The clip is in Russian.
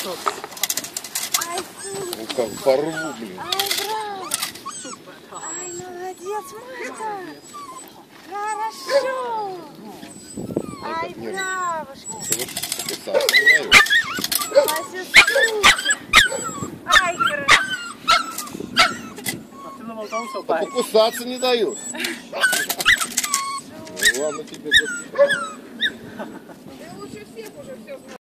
Ай, Ну как порву, блин. ай, браво. Ай, молодец, Машка. Хорошо. Ай, бравушки. Покусаться не дают. Молодец, ай, хорошо. Да покусаться не дают. Ну, ладно тебе.